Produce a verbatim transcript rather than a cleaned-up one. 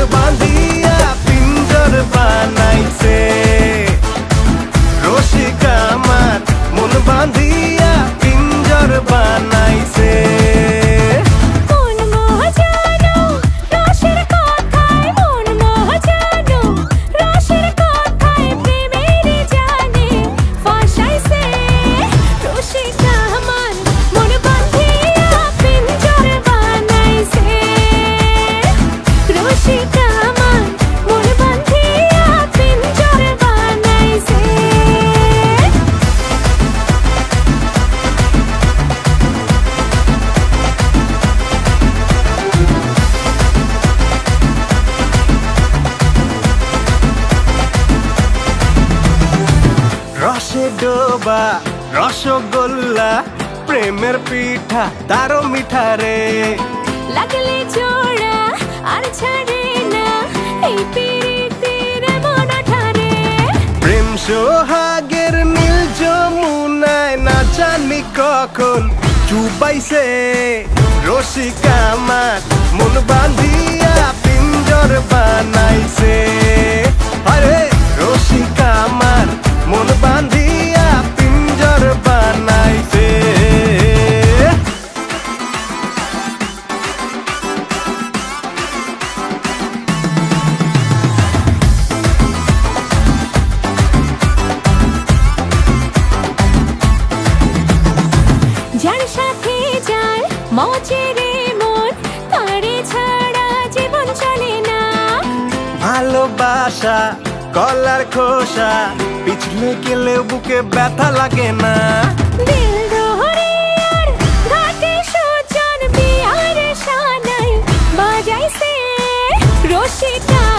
বাঁধিয়া পিঞ্জর বানাইছে রসিক আমার মন বাঁধিয়া পিঞ্জর বানাইছে রসে ডোবা রসগোল্লা প্রেমের পিঠা তারও মিঠা রে লাগলে জোড়া আর ছাড়ে না এই পিরিতের মন ঠারে প্রেম সোহাগের নীল যমুনায় না জানি কখন চুবাইছে রসিক আমার মন বাঁধিয়া পিঞ্জর বানাইছে আরে রসিক আমার মন বাঁধিয়া পিঞ্জর বানাইছে যার সাথে যার মজের মন তারে ছাড়া জীবন চলে না ভালোবাসা কলার খোসা পিছলে গেলে বুকে ব্যথা লাগে না দিল ধরে আর ঘাটে সুজন বিয়ার শানাই বাজাইছে রসিকা